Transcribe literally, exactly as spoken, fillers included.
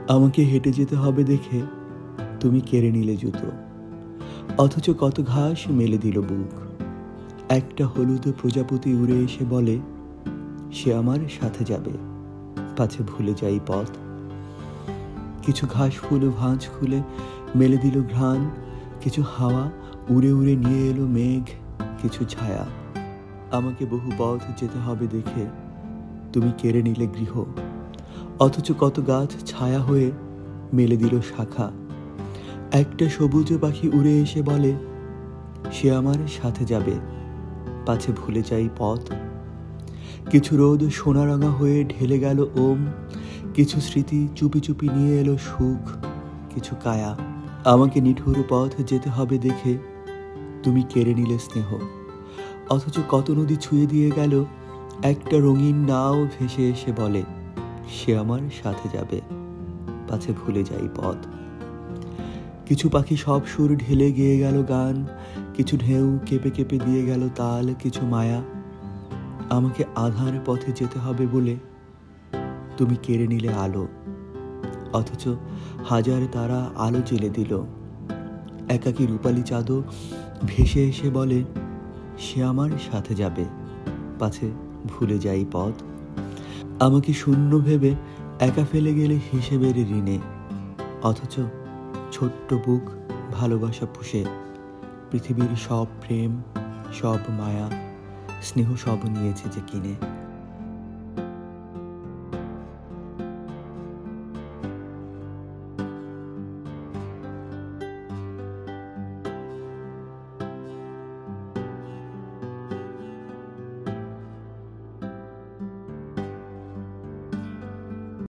আমাকে হেঁটে যেতে হবে দেখে তুমি কেড়ে নিলে জুতো, অথচ কত ঘাস মেলে দিল বুক। একটা হলুদ প্রজাপতি উড়ে এসে বলে সে আমার সাথে যাবে, পাছে ভুলে যাই পথ। কিছু ঘাস ফুল ভাঁজ খুলে মেলে দিল ঘ্রাণ, কিছু হাওয়া উড়ে উড়ে নিয়ে এলো মেঘ, কিছু ছায়া। আমাকে বহু পথ যেতে হবে দেখে তুমি কেড়ে নিলে গৃহ, অথচ কত গাছ ছায়া হয়ে মেলে দিল শাখা। একটা সবুজ পাখি উড়ে এসে বলে সে আমার সাথে যাবে, পাছে ভুলে যাই পথ। কিছু রোদ সোনারঙা হয়ে ঢেলে গেল ওম, কিছু স্মৃতি চুপি চুপি নিয়ে এলো সুখ, কিছু কায়া। আমাকে নিঠুর পথ যেতে হবে দেখে তুমি কেড়ে নিলে স্নেহ, অথচ কত নদী ছুঁয়ে দিয়ে গেল একটা রঙিন নাও ভেসে এসে বলে সে আমার সাথে যাবে, পাছে ভুলে যাই পথ। কিছু পাখি সব সুর ঢেলে গেয়ে গেল গান, কিছু ঢেউ কেঁপে কেঁপে দিয়ে গেল তাল, কিছু মায়া। আমাকে আধার পথে যেতে হবে বলে তুমি কেড়ে নিলে আলো, অথচ হাজার তারা আলো জ্বেলে দিল। একাকী রূপালী চাঁদও ভেসে এসে বলে সে আমার সাথে যাবে, পাছে ভুলে যাই পথ। আমাকে শূন্য ভেবে একা ফেলে গেলে হিসেবের ঋণে, অথচ ছোট্ট বুক ভালোবাসা পুষে পৃথিবীর সব প্রেম, সব মায়া, স্নেহ সব নিয়েছে যে কিনে।